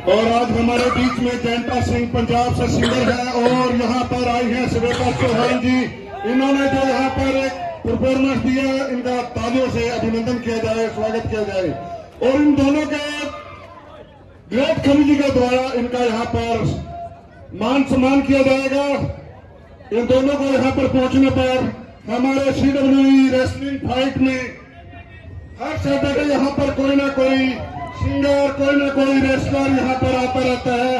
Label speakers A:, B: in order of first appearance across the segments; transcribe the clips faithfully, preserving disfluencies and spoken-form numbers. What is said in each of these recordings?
A: और आज हमारे बीच में जयंता सिंह पंजाब से सिंगर है और यहाँ पर आई है श्वेता चौहान जी। इन्होंने जो यहाँ पर एक परफॉर्मेंस दिया, इनका तालियों से अभिनंदन किया जाए, स्वागत किया जाए। और इन दोनों के ग्रेट खली जी के द्वारा इनका यहाँ पर मान सम्मान किया जाएगा। इन दोनों को यहाँ पर पहुंचने पर हमारे सीडब्ल्यूई रेसलिंग फाइट में हर सैटरडे यहाँ पर कोई ना कोई सिंगर, कोई ना कोई रेसलर यहाँ पर आता रहता है।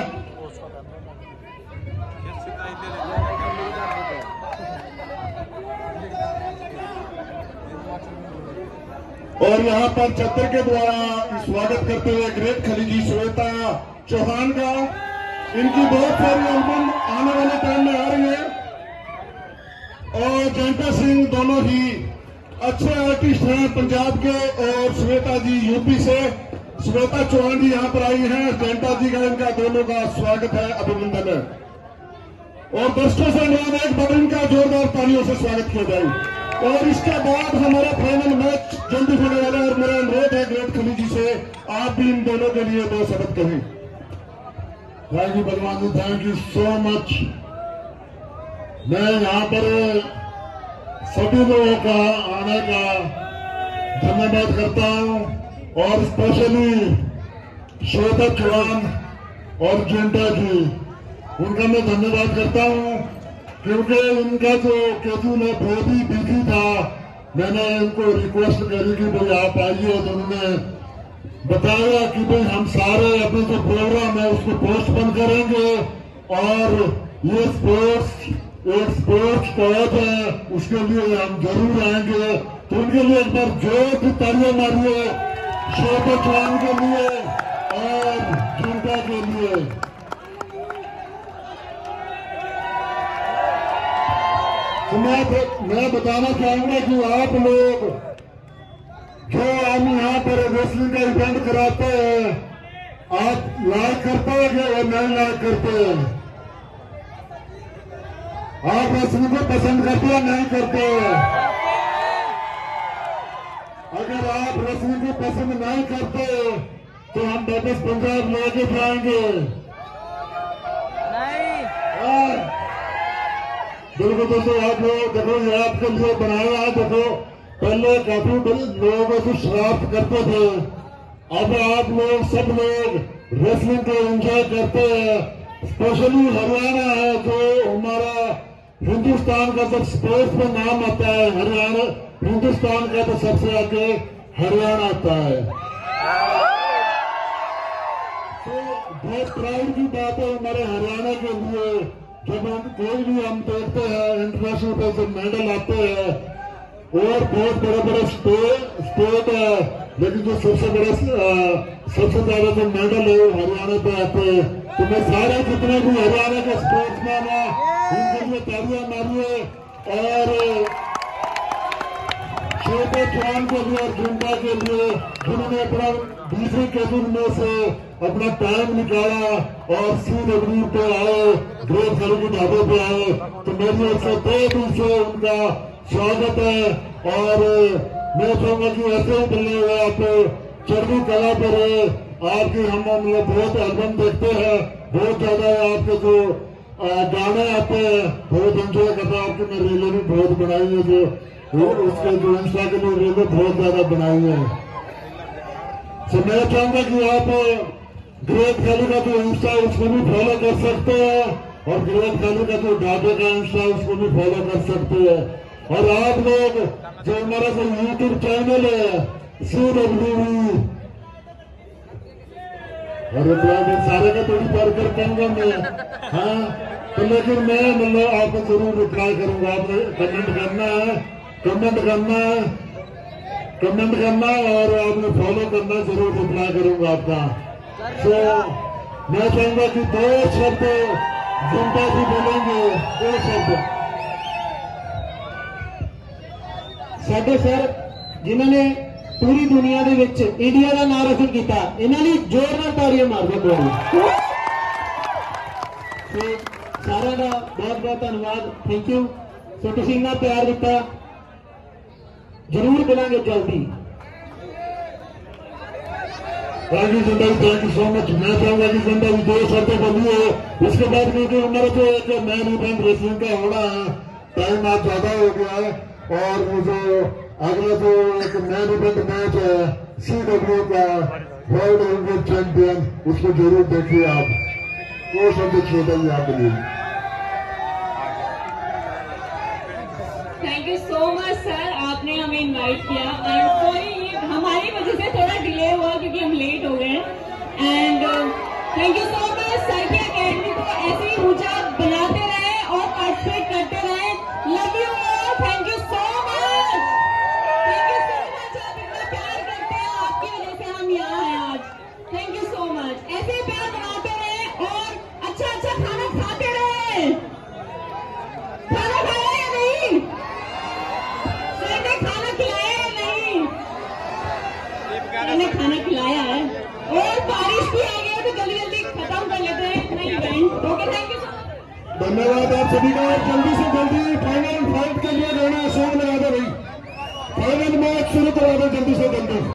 A: और यहाँ पर छत्र के द्वारा स्वागत करते हुए ग्रेट खली जी श्वेता चौहान का, इनकी बहुत सारी एल्बम आने वाले टाइम में आ रही है। और जयंता सिंह दोनों ही अच्छे आर्टिस्ट हैं पंजाब के, और श्वेता जी यूपी से। श्वेता चौहान जी यहाँ पर आई हैं, जयंता जी का इनका दोनों का स्वागत है, अभिनंदन है। और दर्शकों से अनुरोध एक बार इनका जोरदार तालियों से स्वागत किया जाए। और इसके बाद हमारा फाइनल मैच जल्दी होने वाला है और मेरा अनुरोध है ग्रेट खली जी से, आप भी इन दोनों के लिए दो शब्द कहें। Thank you Bhagwan ji, thank you so much. मैं यहाँ पर सभी लोगों का आने का धन्यवाद करता हूँ और स्पेशली श्वेता चौहान और जयंता जी, उनका मैं धन्यवाद करता हूँ क्योंकि इनका जो केतु ने बहुत ही बिजी था। मैंने इनको रिक्वेस्ट करी कि भाई आप आइए, तो उन्होंने बताया कि भाई हम सारे अपने जो प्रोग्राम है उसको पोस्टपोन करेंगे और ये स्पोर्ट्स एक स्पोर्ट्स कॉज है, उसके लिए हम जरूर आएंगे। तो उनके लिए एक बार जोर की तालियां मारिए, श्वेता चौहान के लिए और जयंता के लिए। तो मैं मैं बताना चाहूंगा कि आप लोग जो हम यहाँ पर रेसलिंग का इवेंट कराते हैं, आप लाइक करते हैं या नहीं लाइक करते हैं? आप रेसलिंग को पसंद करते या नहीं करते? अगर आप रेसलिंग को पसंद नहीं करते तो हम वापस पंजाब लेके जाएंगे। बिल्कुल दोस्तों, आप लोग देखो, ये आपके लिए बनाया है। देखो, पहले काफी लोग ऐसे शरारत करते थे, अब आप लोग सब लोग रेसलिंग को एंजॉय करते हैं। स्पेशली हरियाणा है जो हमारा हिंदुस्तान का जब स्पोर्ट्स में नाम आता है, हरियाणा हिंदुस्तान का तो सबसे आगे हरियाणा आता है। तो बहुत प्राउड की बात है हमारे हरियाणा के लिए, जब हम कोई भी हम देखते हैं इंटरनेशनल पे जब मेडल आते हैं, और बहुत बड़े बड़े स्टेट है, लेकिन जो सबसे बड़े सबसे ज्यादा जो मेडल है वो हरियाणा पे आते हैं। तो मैं सारे जितने भी हरियाणा के स्पोर्ट्समैन है उनके लिए तालियां मारिए, और श्वेता चौहान के लिए और जयंता के लिए जिन्होंने अपना दूसरे कैबिन में से अपना टाइम निकाला और सी डब्ल्यू पे आए, ग्रेट खली के ढाबे पे आए। तो मेरी ओर से तहे दिल से उनका स्वागत है। और मैं चाहूंगा कि ऐसे ही मिलने हुए आप चढ़ती कला पर आपकी हम हम लोग बहुत एल्बम देखते हैं, बहुत ज्यादा आपके जो गाने आते हैं बहुत एंजॉय करते हैं। आपकी मैं रीलें भी बहुत बनाई है, जो उसके जो इंस्टा के लिए रीलें बहुत ज्यादा बनाई है। तो मैं चाहूंगा कि आप ग्रेट खली का जो इंस्टा उसको भी फॉलो कर सकते हैं, और ग्रेट खली का जो ढाबे का इंस्टा उसको भी फॉलो कर सकते हैं। और आप लोग जो हमारा जो यूट्यूब चैनल है सी डब्ल्यू, अरे सारे का थोड़ी पार कर पाऊंगा मैं, हाँ, तो लेकिन मैं मतलब आपको जरूर रिप्लाई करूंगा। आपने कमेंट करना है, कमेंट करना है, कमेंट करना और आपने फॉलो करना, जरूर रिप्लाई करूंगा आपका। तो मैं चाहूंगा कि दो शब्द जनता जी बोलेंगे, दो शब्द।
B: साडे सर जिन्होंने पूरी दुनिया दे विच इंडिया का नाम रोशन किया, इन्होंने जोर नाल तालियां मार दो। सारा का बहुत बहुत धन्यवाद, थैंक यू। सो तुसीं इन्ना प्यार दिता, जरूर मिलांगे जल्दी।
A: Thank you Jhanda ji, thank you so much. मैं चाहूंगा कि झंडा जी दो शर्तें बंदी हो, उसके बाद क्योंकि हमारा जो एक मैन इवेंट रेसलिंग का होना है, टाइम आज ज्यादा हो गया है, और मुझे अगला जो एक मैन इवेंट मैच है सी डब्ल्यू का वर्ल्ड हेवीवेट चैंपियन, उसको जरूर देखिए आप। दो शब्द छोटा जी आप बोलिए।
C: Thank you so much sir, आपने हमें इनवाइट किया। एंड सॉरी हमारी वजह से थोड़ा डिले हुआ क्योंकि हम लेट हो गए। And thank you so much sir की अकेडमी को ऐसे ही ऊंचा बनाते रहे और पार्टिसिपेट करते रहे। Love you all, thank you so much, thank you so much. आप इतना प्यार करते हैं, आपकी वजह से हम यहाँ हैं आज। Thank you so much. ऐसे ही प्यार बनाते रहे और अच्छा अच्छा खाना खाते रहे। खाना खाया या नहीं? सर ने खाना खिलाया या नहीं? मैंने खाना खिलाया है। और बारिश भी आ गई है तो जल्दी जल्दी खत्म कर लेते हैं अपना इवेंट। Okay, thank you.
A: धन्यवाद आप सभी का। जल्दी से जल्दी फाइनल फाइट के लिए जाना, सॉन्ग लगा दो भाई, फाइनल मैच शुरू करा दो जल्दी से जल्दी।